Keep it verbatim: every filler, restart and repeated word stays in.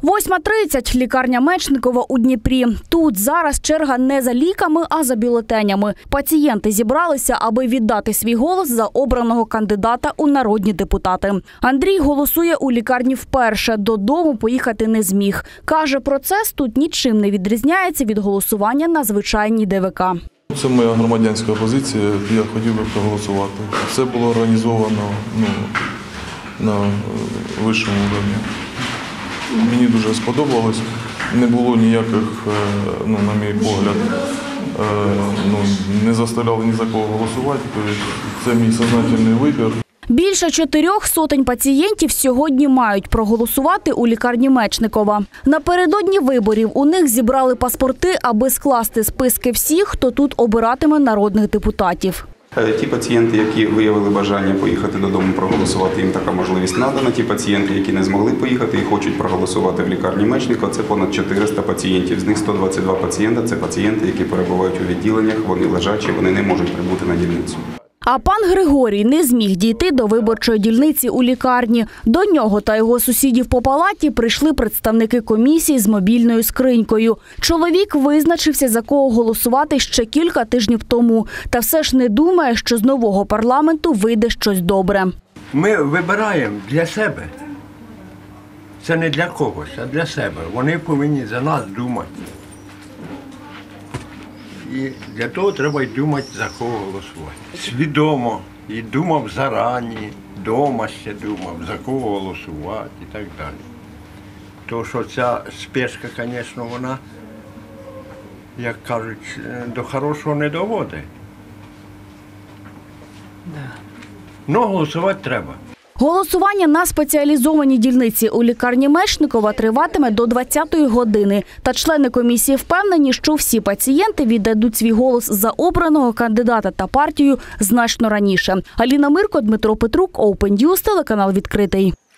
восьма тридцять. Лікарня Мечникова у Дніпрі. Тут зараз черга не за ліками, а за бюлетенями. Пацієнти зібралися, аби віддати свій голос за обраного кандидата у народні депутати. Андрій голосує у лікарні вперше. Додому поїхати не зміг. Каже, процес тут нічим не відрізняється від голосування на звичайній Де Ве Ка. Це моя громадянська позиція, я хотів би проголосувати. Все було організовано ну, на вищому рівні. Мені дуже сподобалось, не було ніяких, ну, на мій погляд, ну, не заставляли ні за кого голосувати, це мій сознательний вибір. Більше чотирьох сотень пацієнтів сьогодні мають проголосувати у лікарні Мечникова. Напередодні виборів у них зібрали паспорти, аби скласти списки всіх, хто тут обиратиме народних депутатів. Ті пацієнти, які виявили бажання поїхати додому проголосувати, їм така можливість надана. Ті пацієнти, які не змогли поїхати і хочуть проголосувати в лікарні Мечникова, це понад чотириста пацієнтів. З них сто двадцять два пацієнта – це пацієнти, які перебувають у відділеннях, вони лежачі, вони не можуть прибути на дільницю. А пан Григорій не зміг дійти до виборчої дільниці у лікарні. До нього та його сусідів по палаті прийшли представники комісії з мобільною скринькою. Чоловік визначився, за кого голосувати ще кілька тижнів тому. Та все ж не думає, що з нового парламенту вийде щось добре. Ми вибираємо для себе. Це не для когось, а для себе. Вони повинні за нас думати. І для того треба й думати, за кого голосувати. Свідомо. І думав зарані, вдома ще думав, за кого голосувати і так далі. Тому що ця спешка, звісно, вона, як кажуть, до хорошого не доводить. Ну, голосувати треба. Голосування на спеціалізованій дільниці у лікарні Мечникова триватиме до двадцятої години. Та члени комісії впевнені, що всі пацієнти віддадуть свій голос за обраного кандидата та партію значно раніше. Аліна Мирко, Дмитро Петрук, Open News, телеканал «Відкритий».